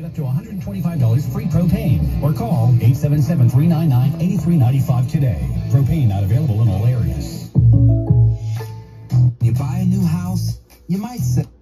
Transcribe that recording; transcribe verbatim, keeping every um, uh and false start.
up to one hundred twenty-five dollars free propane. Or call eight seven seven, three nine nine, eight three nine five today. Propane not available in all areas. You buy a new house, you might say...